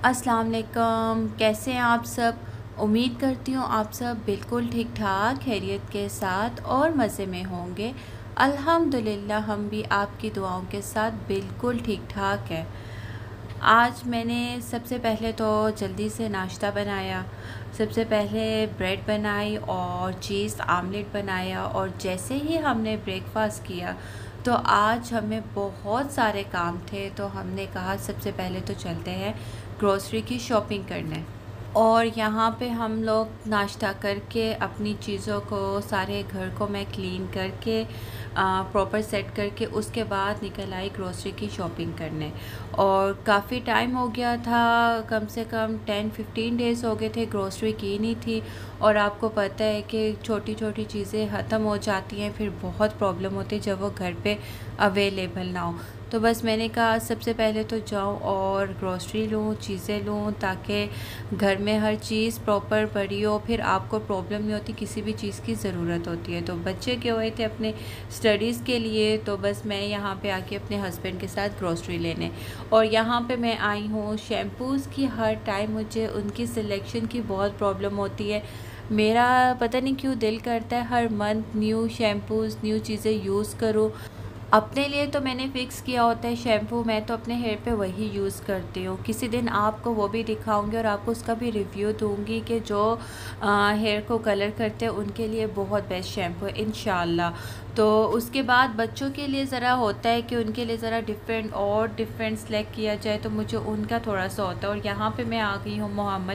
अस्सलाम वालेकुम। कैसे हैं आप सब? उम्मीद करती हूँ आप सब बिल्कुल ठीक ठाक खैरियत के साथ और मज़े में होंगे। अल्हम्दुलिल्लाह हम भी आपकी दुआओं के साथ बिल्कुल ठीक ठाक है। आज मैंने सबसे पहले तो जल्दी से नाश्ता बनाया। सबसे पहले ब्रेड बनाई और चीज़ आमलेट बनाया, और जैसे ही हमने ब्रेकफास्ट किया तो आज हमें बहुत सारे काम थे, तो हमने कहा सबसे पहले तो चलते हैं ग्रोसरी की शॉपिंग करने। और यहाँ पे हम लोग नाश्ता करके अपनी चीज़ों को, सारे घर को मैं क्लीन करके प्रॉपर सेट करके उसके बाद निकल आई ग्रोसरी की शॉपिंग करने। और काफ़ी टाइम हो गया था, कम से कम 10-15 डेज़ हो गए थे ग्रोसरी की नहीं थी। और आपको पता है कि छोटी छोटी चीज़ें ख़त्म हो जाती हैं, फिर बहुत प्रॉब्लम होती है जब वो घर पे अवेलेबल ना हो। तो बस मैंने कहा सबसे पहले तो जाऊं और ग्रोसरी लूं, चीज़ें लूं, ताकि घर में हर चीज़ प्रॉपर पड़ी हो, फिर आपको प्रॉब्लम नहीं होती। किसी भी चीज़ की ज़रूरत होती है तो बच्चे गए हुए थे अपने स्टडीज़ के लिए, तो बस मैं यहाँ पे आके अपने हस्बैंड के साथ ग्रोसरी लेने। और यहाँ पे मैं आई हूँ शैम्पूज़ की। हर टाइम मुझे उनकी सिलेक्शन की बहुत प्रॉब्लम होती है। मेरा पता नहीं क्यों दिल करता है हर मंथ न्यू शैम्पूज़, न्यू चीज़ें यूज़ करूँ। अपने लिए तो मैंने फ़िक्स किया होता है शैम्पू, मैं तो अपने हेयर पे वही यूज़ करती हूँ। किसी दिन आपको वो भी दिखाऊंगी और आपको उसका भी रिव्यू दूंगी कि जो हेयर को कलर करते हैं उनके लिए बहुत बेस्ट शैम्पू है इंशाल्लाह। तो उसके बाद बच्चों के लिए ज़रा होता है कि उनके लिए ज़रा डिफरेंट सेलेक्ट किया जाए, तो मुझे उनका थोड़ा सा होता है। और यहाँ पे मैं आ गई हूँ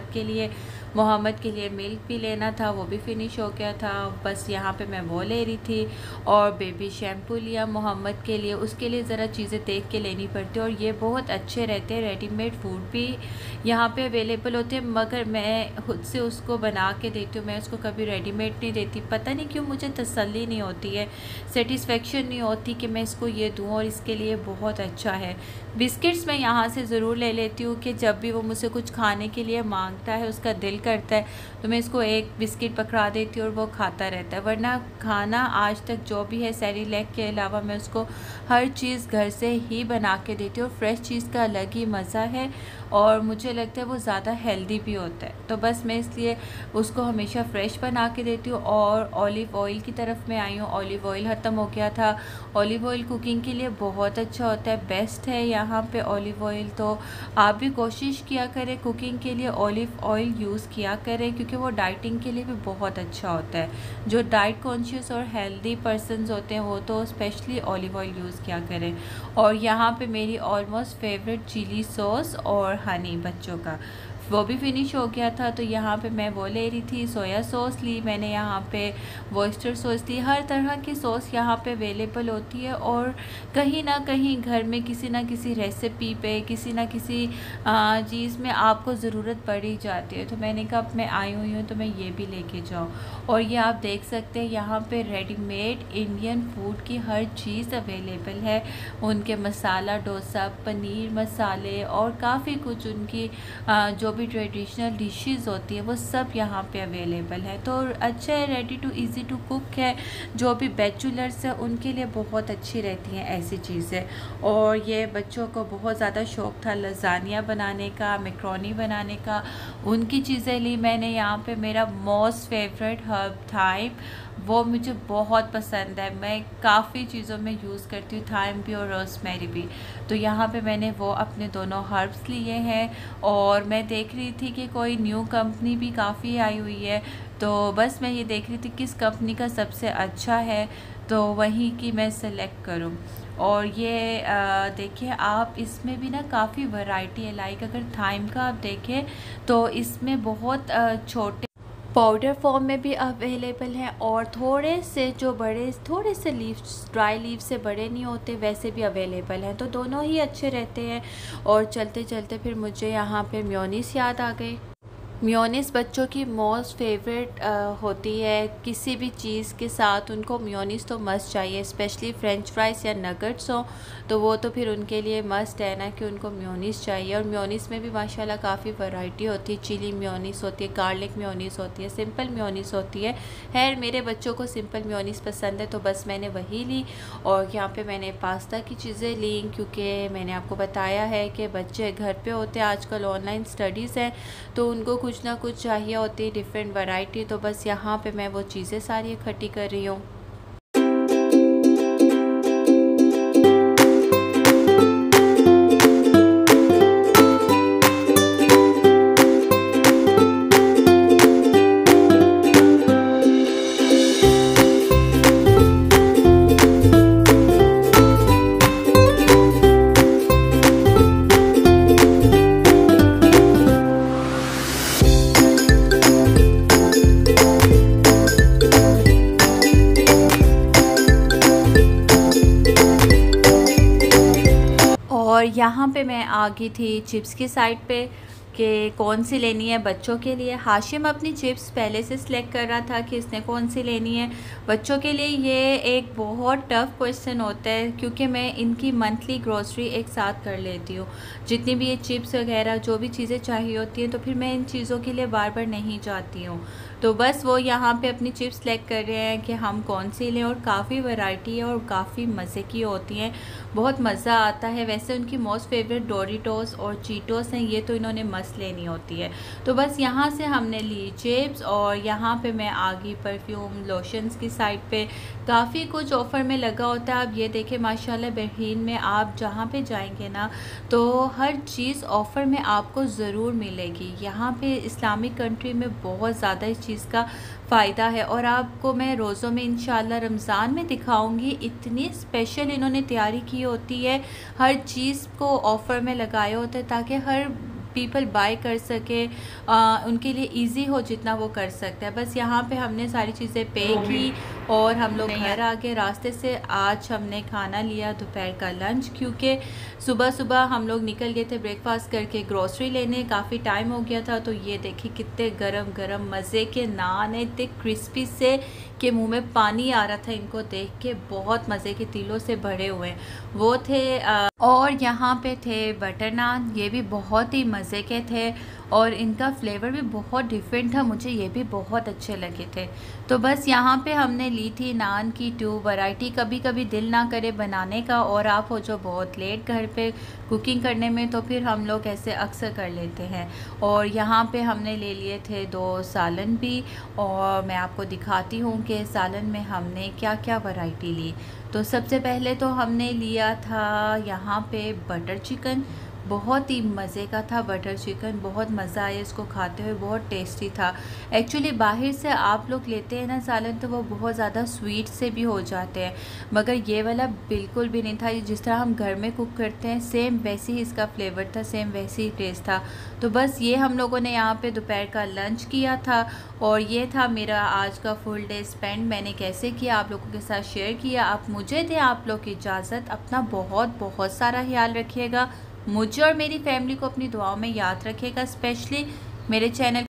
मोहम्मद के लिए मिल्क भी लेना था, वो भी फिनिश हो गया था। बस यहाँ पे मैं वो ले रही थी। और बेबी शैम्पू लिया मोहम्मद के लिए, उसके लिए ज़रा चीज़ें देख के लेनी पड़ती है। और ये बहुत अच्छे रहते हैं, रेडीमेड फूड भी यहाँ पे अवेलेबल होते हैं, मगर मैं खुद से उसको बना के देती हूँ। मैं उसको कभी रेडीमेड नहीं देती, पता नहीं क्यों मुझे तसल्ली नहीं होती है, सेटिस्फेक्शन नहीं होती कि मैं इसको ये दूँ। और इसके लिए बहुत अच्छा है। बिस्किट्स मैं यहाँ से ज़रूर ले लेती हूँ कि जब भी वो मुझसे कुछ खाने के लिए मांगता है, उसका दिल करता है, तो मैं इसको एक बिस्किट पकड़ा देती हूँ और वो खाता रहता है। वरना खाना आज तक जो भी है सेरेलैक के अलावा मैं उसको हर चीज़ घर से ही बना के देती हूँ। फ्रेश चीज़ का अलग ही मज़ा है और मुझे लगता है वो ज़्यादा हेल्दी भी होता है, तो बस मैं इसलिए उसको हमेशा फ़्रेश बना के देती हूँ। और ऑलिव ऑयल की तरफ मैं आई हूँ, ऑलिव ऑयल ख़त्म हो गया था। ऑलिव ऑयल कुकिंग के लिए बहुत अच्छा होता है, बेस्ट है यहाँ पे ऑलिव ऑयल। तो आप भी कोशिश किया करें कुकिंग के लिए ऑलिव ऑयल यूज़ किया करें, क्योंकि वो डाइटिंग के लिए भी बहुत अच्छा होता है। जो डाइट कॉन्शियस और हेल्दी पर्सनस होते हैं वो तो स्पेशली ऑलिव ऑयल यूज़ किया करें। और यहाँ पे मेरी ऑलमोस्ट फेवरेट चिली सॉस और हनी बच्चों का वो भी फिनिश हो गया था, तो यहाँ पे मैं वो ले रही थी। सोया सॉस ली मैंने, यहाँ पे वॉइस्टर सॉस ली। हर तरह की सॉस यहाँ पे अवेलेबल होती है। और कहीं ना कहीं घर में किसी ना किसी रेसिपी पे, किसी ना किसी चीज़ में आपको ज़रूरत पड़ी जाती है, तो मैंने कहा अब मैं आई हुई हूँ तो मैं ये भी लेके जाऊँ। और ये आप देख सकते हैं यहाँ पे रेडीमेड इंडियन फूड की हर चीज़ अवेलेबल है। उनके मसाला डोसा, पनीर मसाले और काफ़ी कुछ उनकी जो भी ट्रेडिशनल डिशेज़ होती है वो सब यहाँ पे अवेलेबल है। तो अच्छा है, ready to easy to cook है। जो भी बैचलर्स है उनके लिए बहुत अच्छी रहती हैं ऐसी चीज़ें। और ये बच्चों को बहुत ज़्यादा शौक़ था लजानिया बनाने का, मैक्रोनी बनाने का, उनकी चीज़ें ली मैंने। यहाँ पे मेरा मोस्ट फेवरेट हर्ब थाइम, वो मुझे बहुत पसंद है। मैं काफ़ी चीज़ों में यूज़ करती हूँ, थाइम भी और रोज़मेरी भी। तो यहाँ पे मैंने वो अपने दोनों हर्ब्स लिए हैं। और मैं देख रही थी कि कोई न्यू कंपनी भी काफ़ी आई हुई है, तो बस मैं ये देख रही थी किस कंपनी का सबसे अच्छा है, तो वहीं की मैं सेलेक्ट करूँ। और ये देखिए आप, इसमें भी ना काफ़ी वैरायटी है। लाइक अगर थाइम का आप देखें तो इसमें बहुत छोटे पाउडर फॉर्म में भी अवेलेबल हैं, और थोड़े से जो बड़े, थोड़े से लीव्स, ड्राई लीव से बड़े नहीं होते वैसे भी अवेलेबल हैं। तो दोनों ही अच्छे रहते हैं। और चलते चलते फिर मुझे यहाँ पे मेयोनीज़ याद आ गई। मेयोनीज़ बच्चों की मोस्ट फेवरेट होती है। किसी भी चीज़ के साथ उनको मेयोनीज़ तो मस्ट चाहिए, स्पेशली फ्रेंच फ्राइज़ या नगेट्स हो तो वो तो फिर उनके लिए मस्ट है ना कि उनको मेयोनीज़ चाहिए। और मेयोनीज़ में भी माशाल्लाह काफ़ी वैरायटी होती है। चिली मेयोनीज़ होती है, गार्लिक मेयोनीज़ होती है, सिंपल मेयोनीज़ होती है। खैर मेरे बच्चों को सिंपल मेयोनीज़ पसंद है तो बस मैंने वही ली। और यहाँ पे मैंने पास्ता की चीज़ें ली क्योंकि मैंने आपको बताया है कि बच्चे घर पे होते हैं, आजकल ऑनलाइन स्टडीज़ हैं तो उनको कुछ ना कुछ चाहिए होती है, डिफरेंट वैरायटी। तो बस यहाँ पे मैं वो चीज़ें सारी इकट्ठी कर रही हूँ। और यहाँ पे मैं आ गई थी चिप्स की साइड पे कि कौन सी लेनी है बच्चों के लिए। हाशिम अपनी चिप्स पहले से सिलेक्ट कर रहा था कि इसने कौन सी लेनी है बच्चों के लिए। ये एक बहुत टफ़ क्वेश्चन होता है क्योंकि मैं इनकी मंथली ग्रोसरी एक साथ कर लेती हूँ। जितनी भी ये चिप्स वगैरह जो भी चीज़ें चाहिए होती हैं तो फिर मैं इन चीज़ों के लिए बार बार नहीं जाती हूँ। तो बस वो यहाँ पे अपनी चिप्स सेलेक्ट कर रहे हैं कि हम कौन सी लें। और काफ़ी वैरायटी है और काफ़ी मज़े की होती हैं, बहुत मज़ा आता है। वैसे उनकी मोस्ट फेवरेट डोरिटोस और चीटोस हैं, ये तो इन्होंने मस्त लेनी होती है। तो बस यहाँ से हमने ली चिप्स और यहाँ पे मैं आ गई परफ्यूम लोशंस की साइड पे। काफ़ी कुछ ऑफ़र में लगा होता है। आप ये देखें माशाल्लाह बहरीन में आप जहाँ पे जाएंगे ना तो हर चीज़ ऑफ़र में आपको ज़रूर मिलेगी। यहाँ पे इस्लामिक कंट्री में बहुत ज़्यादा इस चीज़ का फ़ायदा है। और आपको मैं रोज़ों में इंशाल्लाह रमज़ान में दिखाऊंगी, इतनी स्पेशल इन्होंने तैयारी की होती है। हर चीज़ को ऑफ़र में लगाया होता है ताकि हर पीपल बाय कर सके, उनके लिए इजी हो जितना वो कर सकते हैं। बस यहाँ पे हमने सारी चीज़ें पे की और हम लोग घर आ गए। रास्ते से आज हमने खाना लिया दोपहर का लंच क्योंकि सुबह सुबह हम लोग निकल गए थे ब्रेकफास्ट करके ग्रोसरी लेने, काफ़ी टाइम हो गया था। तो ये देखिए कितने गरम गरम मज़े के नान है, इतने क्रिस्पी से कि मुंह में पानी आ रहा था इनको देख के। बहुत मज़े के तिलों से भरे हुए वो थे। और यहाँ पे थे बटर नान, ये भी बहुत ही मज़े के थे और इनका फ्लेवर भी बहुत डिफरेंट था, मुझे ये भी बहुत अच्छे लगे थे। तो बस यहाँ पे हमने ली थी नान की 2 वैरायटी। कभी कभी दिल ना करे बनाने का और आप हो जो बहुत लेट घर पे कुकिंग करने में तो फिर हम लोग ऐसे अक्सर कर लेते हैं। और यहाँ पे हमने ले लिए थे 2 सालन भी और मैं आपको दिखाती हूँ कि सालन में हमने क्या क्या वैरायटी ली। तो सबसे पहले तो हमने लिया था यहाँ पे बटर चिकन, बहुत ही मज़े का था बटर चिकन, बहुत मज़ा आया इसको खाते हुए, बहुत टेस्टी था। एक्चुअली बाहर से आप लोग लेते हैं ना सालन तो वो बहुत ज़्यादा स्वीट से भी हो जाते हैं, मगर ये वाला बिल्कुल भी नहीं था। जिस तरह हम घर में कुक करते हैं सेम वैसे ही इसका फ्लेवर था, सेम वैसे ही टेस्ट था। तो बस ये हम लोगों ने यहाँ पे दोपहर का लंच किया था और ये था मेरा आज का फुल डे स्पेंड। मैंने कैसे किया आप लोगों के साथ शेयर किया। आप मुझे दें आप लोग की इजाज़त। अपना बहुत बहुत सारा ख्याल रखिएगा, मुझे और मेरी फैमिली को अपनी दुआओं में याद रखिएगा, स्पेशली मेरे चैनल